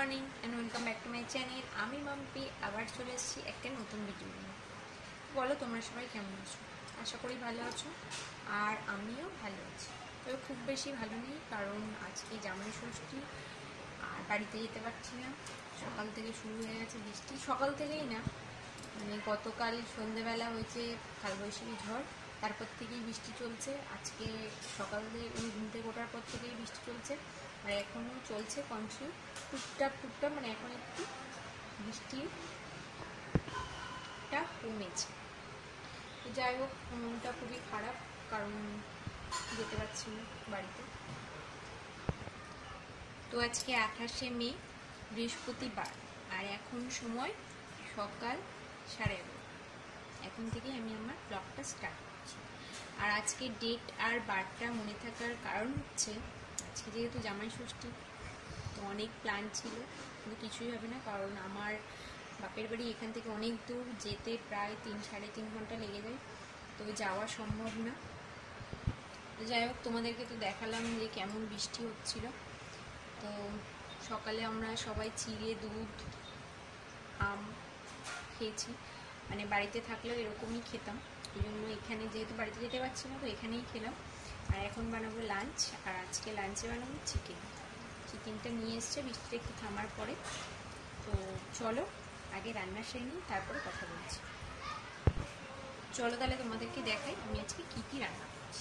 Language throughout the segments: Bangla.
Morning and welcome back to my channel. আমি মাম্পি আবার চলে এসেছি একটা নতুন ভিডিও নিয়ে। বলো তোমরা সবাই কেমন আছো? আশা করি ভালো আছো, আর আমিও ভালো আছি। তবে খুব বেশি ভালো নেই, কারণ আজকে জামাই ষষ্ঠী আর বাড়িতে যেতে পারছি না। সকাল থেকে শুরু হয়ে গেছে বৃষ্টি, সকাল থেকেই না, মানে গতকাল সন্ধ্যেবেলা হয়েছে কালবৈশাখী ঝড়, তারপর থেকেই বৃষ্টি চলছে। আজকে সকাল থেকে ঘুম থেকে ওঠার পর থেকেই বৃষ্টি চলছে, আর এখনও চলছে কন্টিনিউ, টুকটাক, মানে এখন একটু বৃষ্টিটা কমেছে। তো যাই হোক, মনটা খুবই খারাপ, কারণ যেতে পারছি না বাড়িতে। তো আজকে 28শে মে, বৃহস্পতিবার, আর এখন সময় সকাল 11:30। এখন থেকেই আমি আমার ব্লগটা স্টার্ট করছি। আর আজকে ডেট আর বারটা মনে থাকার কারণ হচ্ছে, আজকে যেহেতু জামাই ষষ্ঠী, তো অনেক প্ল্যান ছিল, কিন্তু কিছুই হবে না, কারণ আমার বাপের বাড়ি এখান থেকে অনেক দূর, যেতে প্রায় 3-3.5 ঘন্টা লেগে যায়, তো যাওয়া সম্ভব না। তো যাই হোক, তোমাদেরকে তো দেখালাম যে কেমন বৃষ্টি হচ্ছিল। তো সকালে আমরা সবাই চিড়ে, দুধ, আম খেয়েছি, মানে বাড়িতে থাকলেও এরকমই খেতাম, এই জন্য এখানে যেহেতু বাড়িতে যেতে পারছি না, তো এখানেই খেলাম। আর এখন বানাবো লাঞ্চ, আর আজকে লাঞ্চে বানাবো চিকেনটা নিয়ে এসছে বৃষ্টিটা একটু থামার পরে। তো চলো আগে রান্না সেরে নিই, তারপরে কথা বলছি। চলো তাহলে তোমাদেরকে দেখাই আমি আজকে কী কী রান্না করছি।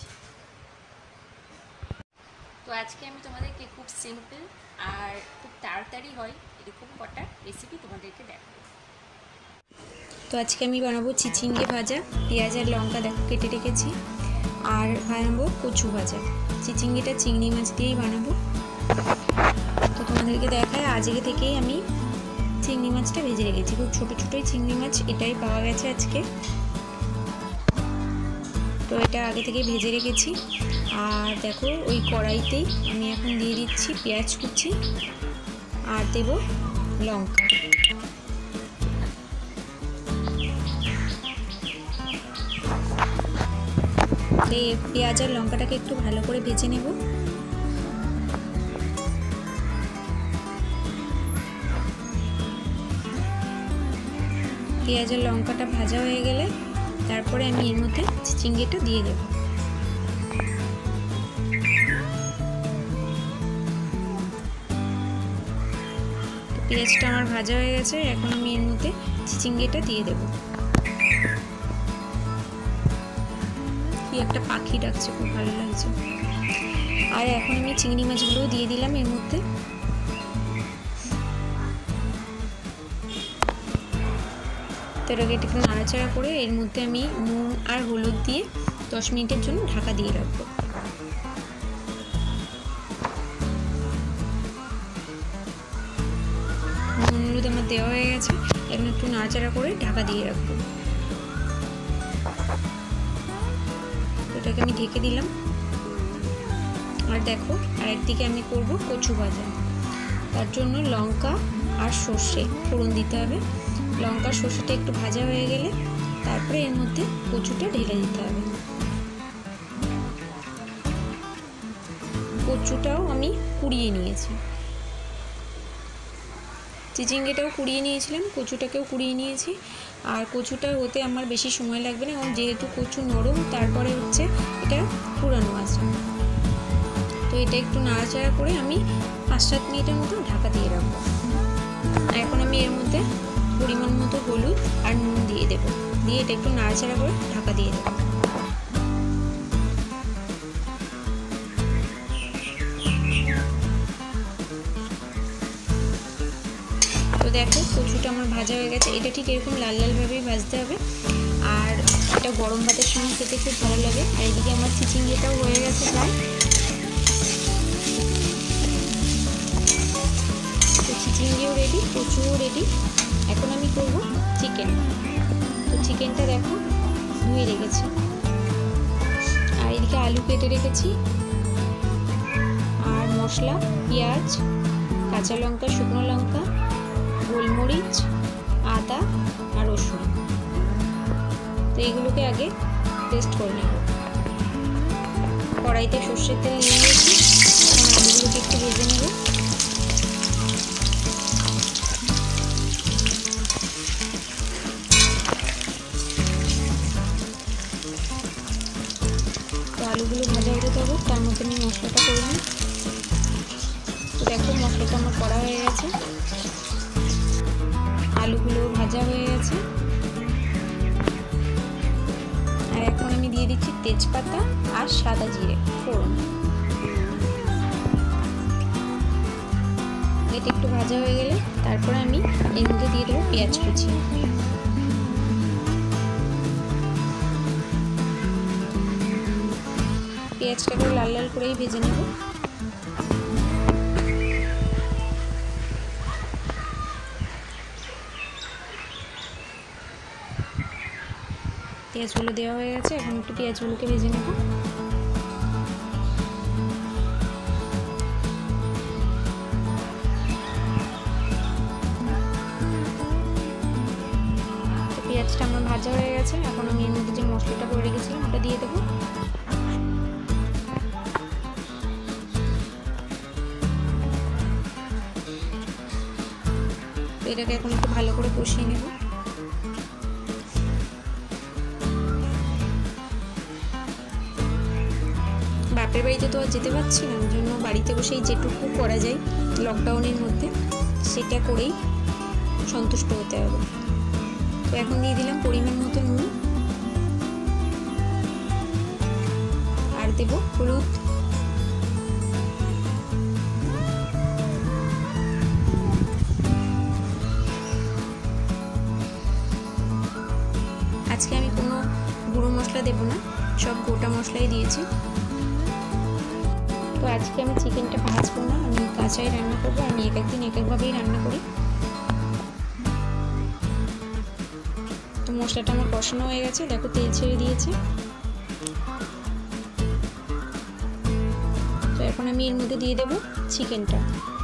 তো আজকে আমি তোমাদেরকে খুব সিম্পল আর খুব তাড়াতাড়ি হয় এরকম কটা রেসিপি তোমাদেরকে দেখাবো। তো আজকে আমি বানাবো চিচিঙ্গে ভাজা, পেঁয়াজ আর লঙ্কা দেখো কেটে রেখেছি, আর বানাবো কচু ভাজা। চিচিঙ্গেটা চিংড়ি মাছ দিয়েই বানাবো। তো তোমাদেরকে দেখায়, আজকে থেকেই আমি চিংড়ি মাছটা ভেজে রেখেছি, খুব ছোটো ছোটোই চিংড়ি মাছ, এটাই পাওয়া গেছে আজকে, তো এটা আগে থেকে ভেজে রেখেছি। আর দেখো ওই কড়াইতেই আমি এখন দিয়ে দিচ্ছি পেঁয়াজ কুচি, আর দেব লঙ্কা। পেঁয়াজ আর লঙ্কাটাকে একটু ভালো করে ভেজে নেব। পেঁয়াজ আর লঙ্কাটা ভাজা হয়ে গেলে তারপরে আমি এর মধ্যে চিচিঙ্গেটা দিয়ে দেব। পেঁয়াজটা আমার ভাজা হয়ে গেছে, এখন আমি এর মধ্যে চিচিঙ্গেটা দিয়ে দেব। কি একটা পাখি ডাকছে, খুব ভালো লাগছে। আর এখন আমি চিংড়ি মাছগুলো দিয়ে দিলাম এর মধ্যে। তো এটাকে একটু নাড়াচাড়া করে এর মধ্যে আমি নুন আর হলুদ দিয়ে 10 মিনিটের জন্য ঢাকা দিয়ে রাখবো। নুন হলুদ আমার দেওয়া হয়ে গেছে, এখন একটু নাড়াচাড়া করে ঢাকা দিয়ে রাখবো। এটাকে আমি ঢেকে দিলাম। আর দেখো, আর একদিকে আমি করব কচু ভাজা। তার জন্য লঙ্কা আর সর্ষে ফোড়ন দিতে হবে। লঙ্কা সর্ষেটা একটু ভাজা হয়ে গেলে তারপরে এর মধ্যে কচুটা ঢেলে দিতে হবে। কচুটাও আমি কুড়িয়ে নিয়েছি, চিচিঙ্গেটাও কুড়িয়ে নিয়েছিলাম, কচুটাকেও কুড়িয়ে নিয়েছি। আর কচুটা হতে আমার বেশি সময় লাগবে না, কারণ যেহেতু কচু নরম, তারপরে হচ্ছে এটা পুরানো আছে। তো এটা একটু নাড়াচাড়া করে আমি 5-7 মিনিটের মতো ঢাকা দিয়ে রাখবো। এখন আমি এর মধ্যে পরিমাণ মতো হলুদ আর নুন দিয়ে দেব, দিয়ে এটা একটু নাড়াচাড়া করে ঢাকা দিয়ে দেব। তো দেখো কচুটা আমার ভাজা হয়ে গেছে, এটা ঠিক এরকম লাল লালভাবেই ভাজতে হবে। আর এটা গরম ভাতের সঙ্গে খেতে খুব ভালো লাগে। আর এদিকে আমার চিচিঙ্গেটাও হয়ে গেছে প্রায়। তো চিচিঙ্গেও রেডি, কচুও রেডি। এখন আমি করব চিকেন। তো চিকেনটা দেখো ধুয়ে রেখেছি, আর এদিকে আলু কেটে রেখেছি, আর মশলা পেঁয়াজ, কাঁচা লঙ্কা, শুকনো লঙ্কা, গোলমরিচ, আদা আর রসুন, তো এইগুলোকে আগে পেস্ট করে নেব। কড়াইতে সর্ষের তেল নিয়ে নিয়েছি, এখন আলুগুলোকে একটু ভেজে নেব। আলুগুলো ভাজা হতে হবে, তার মধ্যে আমি মশলাটা করে নিই। তো দেখো মশলাটা আমার করা হয়ে গেছে, আলুগুলো ভাজা হয়ে গেছে। আর এখন আমি দিয়ে দিচ্ছি তেজপাতা আর সাদা জিরে ফোড়ন। এটা একটু ভাজা হয়ে গেলে তারপরে আমি এর মধ্যে দিয়ে দেবো পেঁয়াজ কুচি। পেঁয়াজটাকে লাল লাল করেই ভেজে নেব। পেঁয়াজগুলো দেওয়া হয়ে গেছে, এখন একটু পেঁয়াজগুলোকে ভেজে নেব। পেঁয়াজটা আমার ভাজা হয়ে গেছে, এখন আমি এর মধ্যে যে মশলাটা করে রেখেছিলাম ওটা দিয়ে দেবো। এটাকে এখন একটু ভালো করে কষিয়ে নেব। বাপের বাড়িতে তো আর যেতে পারছি না, ওই জন্য বাড়িতে বসেই যেটুকু করা যায় লকডাউনের মধ্যে সেটা করেই সন্তুষ্ট হতে হবে। তো এখন দিয়ে দিলাম পরিমাণ মতো নুন, আর দেব হলুদ, আজকে আমি কোনো গুঁড়ো মশলা দেব না, সব গোটা মশলাই দিয়েছি। তো আজকে আমি চিকেনটা ভাজবো না, আমি কাঁচাই রান্না করবো। আমি এক একদিন এক একভাবেই রান্না করি। তো মশলাটা আমার কষানো হয়ে গেছে, দেখো তেল ছেড়ে দিয়েছে। তো এখন আমি এর মধ্যে দিয়ে দেবো চিকেনটা।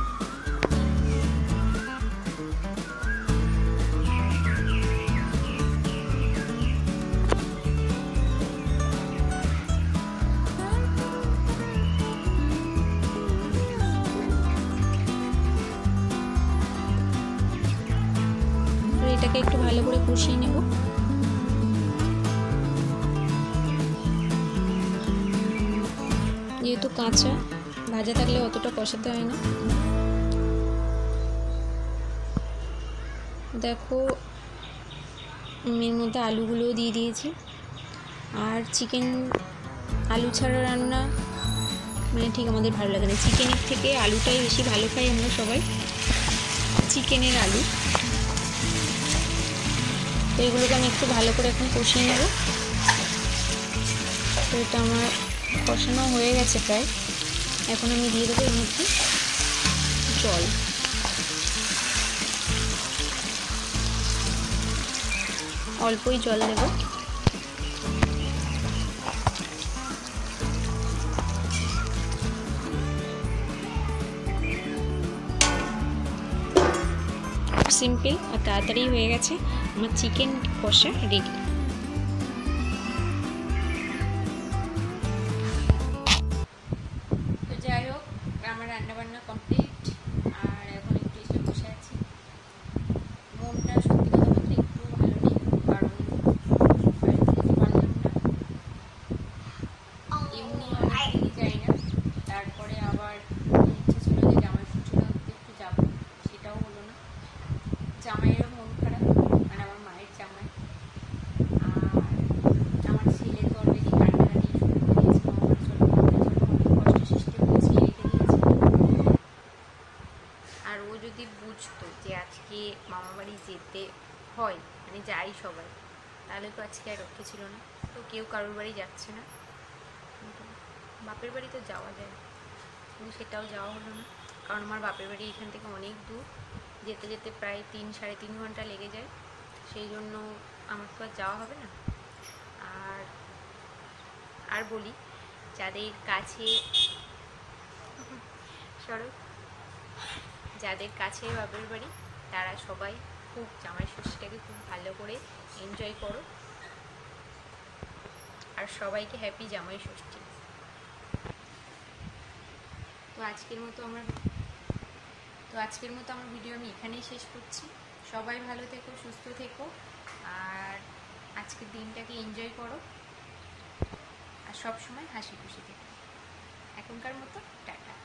এটাকে একটু ভালো করে কষিয়ে নেব। যেহেতু কাঁচা, ভাজা থাকলে অতটা কষাতে হয় না। দেখো এর মধ্যে আলুগুলোও দিয়ে দিয়েছি। আর চিকেন আলু ছাড়া রান্না মানে ঠিক আমাদের ভালো লাগে না, চিকেনের থেকে আলুটাই বেশি ভালো খাই আমরা সবাই, চিকেনের আলু। তো এগুলোকে আমি একটু ভালো করে এখন কষিয়ে নেব। তো এটা আমার কষানো হয়ে গেছে প্রায়, এখন আমি দিয়ে দেবো এর মধ্যে জল। অল্পই জল দেব। সিম্পল আর তাড়াতাড়ি হয়ে গেছে আমার চিকেন কষা রেডি। তো যাই হোক, আমার রান্নাবান্না কমপ্লিট। আর এখন একটু এসে বসে আছি। মনটা সত্যি কথা বলতে একটু ভালো নেই, কারণ বাড়িতে যেতে পারলাম না। এমনি অনেক দিনই যাই না। তারপরে আবার ইচ্ছে ছিল যে জামাই ষষ্ঠীটা একটু যাবো, সেটাও হলো না। জামাইয়েরও মন খারাপ, মানে আমার মায়ের জামাই। আর আমার ছেলে তো অলরেডি কান্নাকাটি শুরু করে দিয়েছে, আমার জন্য কষ্ট সৃষ্টি হয়েছে, রেখে দিয়েছে। আর ও যদি বুঝতো যে আজকে মামাবাড়ি যেতে হয়, মানে যাই সবাই, তাহলে তো আজকে আর রক্ষে ছিল না। তো কেউ কারোর বাড়ি যাচ্ছে না, বাপের বাড়ি তো যাওয়া যায়, কিন্তু সেটাও যাওয়া হলো না। কারণ আমার বাপের বাড়ি এখান থেকে অনেক দূর, যেতে যেতে প্রায় 3-3.5 ঘন্টা লেগে যায়। সেই জন্য আমার তো আর যাওয়া হবে না। আর বলি, যাদের কাছে যাদের কাছে বাপের বাড়ি, তারা সবাই খুব জামাই ষষ্ঠীটাকে খুব ভালো করে এনজয় করো। আর সবাইকে হ্যাপি জামাই ষষ্ঠী। তো আজকের মতো আমার ভিডিও আমি এখানেই শেষ করছি। সবাই ভালো থেকো, সুস্থ থেকো, আর আজকের দিনটাকে এনজয় করো। আর সব সময় হাসি খুশি থেকো। এখনকার মতো টাটা।